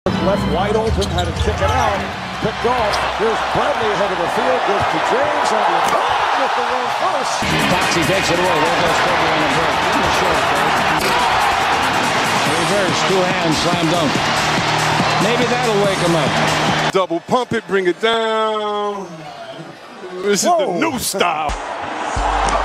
Left wide open, had to kick it out. Picked off. Here's Bradley ahead of the field. Goes to James on the attack with the run first. Foxy takes it away. There goes Kobe on the break. In the short reverse, two hands, slam dunk. Maybe that'll wake him up. Double pump it, bring it down. This is the new style.